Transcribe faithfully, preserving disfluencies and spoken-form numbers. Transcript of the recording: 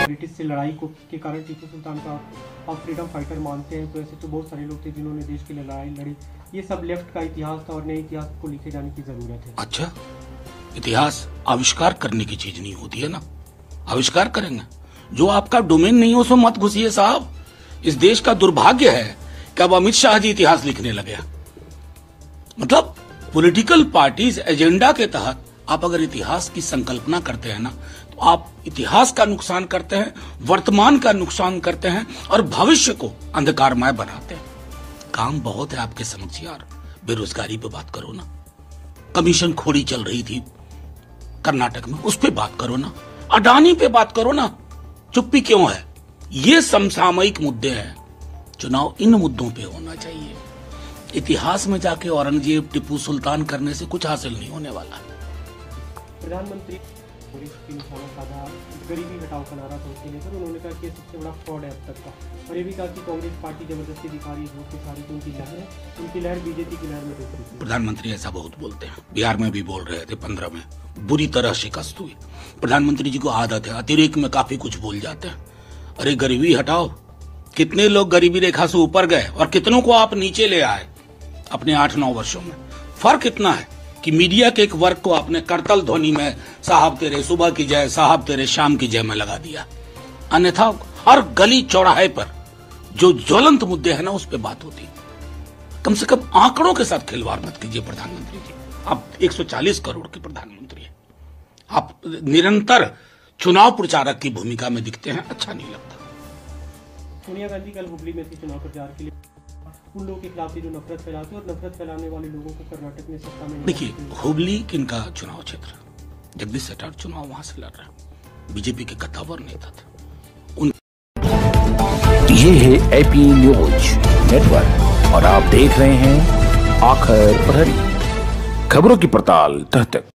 British से लड़ाई को के कारण टीपू सुल्तान का आप फ्रीडम फाइटर मानते हैं, तो ऐसे तो बहुत सारे लोग थे जिन्होंने देश के लिए लड़ाई लड़ी। ये सब लेफ्ट का इतिहास था और नए इतिहास को लिखे जाने की जरूरत है। अच्छा, इतिहास आविष्कार करने की चीज नहीं होती है ना, आविष्कार करेंगे। जो आपका डोमेन नहीं हो उसमें मत घुसिए साहब। इस देश का दुर्भाग्य है कि अब अमित शाह जी इतिहास लिखने लगे। मतलब पॉलिटिकल पार्टीज एजेंडा के तहत आप अगर इतिहास की संकल्पना करते हैं ना, तो आप इतिहास का नुकसान करते हैं, वर्तमान का नुकसान करते हैं और भविष्य को अंधकारमय बनाते हैं। काम बहुत है आपके समक्ष यार। बेरोजगारी पे बात करो ना, कमीशन खोरी चल रही थी कर्नाटक में, उस पे बात करो ना, अडानी पे बात करो ना, चुप्पी क्यों है? ये समसामयिक मुद्दे हैं। चुनाव इन मुद्दों पे होना चाहिए। इतिहास में जाके औरंगजेब, टिप्पू सुल्तान करने से कुछ हासिल नहीं होने वाला। प्रधानमंत्री गरीबी हटाओ का नारा था उसके लिए, पर उन्होंने कहा कि सबसे बड़ा फ्रॉड है अब तक का। और ये भी कहा कि कांग्रेस पार्टी जबरदस्ती दिखा रही है कि सारी उनकी लहर है, उनकी लहर बीजेपी की लहर में दूसरी। प्रधानमंत्री ऐसा बहुत बोलते हैं, बिहार में भी बोल रहे थे, पंद्रह में बुरी तरह शिकस्त हुई। प्रधानमंत्री जी को आदत है अतिरेक में काफी कुछ बोल जाते हैं। अरे गरीबी हटाओ, कितने लोग गरीबी रेखा से ऊपर गए और कितनों को आप नीचे ले आए अपने आठ नौ वर्षों में। फर्क इतना है कि मीडिया के एक वर्ग को आपने करतल ध्वनि में साहब तेरे सुबह की जय, साहब तेरे शाम की जय में लगा दिया। अन्यथा हर गली चौराहे पर जो ज्वलंत मुद्दे हैं ना, उस पर बात होती। कम से कम आंकड़ों के साथ खिलवाड़ मत कीजिए प्रधानमंत्री जी। आप एक सौ चालीस करोड़ के प्रधानमंत्री हैं, आप निरंतर चुनाव प्रचारक की भूमिका में दिखते हैं, अच्छा नहीं लगता। सोनिया गांधी कल हुबली में थी चुनाव प्रचार के लिए। उन लोगों के खिलाफ जो नफरत फैलाते और नफरत फैलाने वाले लोगों को कर्नाटक में सत्ता में। देखिए, हुबली किनका चुनाव क्षेत्र, जगदीश शेट्टर चुनाव वहां से लड़ रहे हैं, बीजेपी के कद्दावर नेता थे उन। ये है एपी न्यूज नेटवर्क और आप देख रहे हैं आखिर प्रहरी, खबरों की पड़ताल तह तक।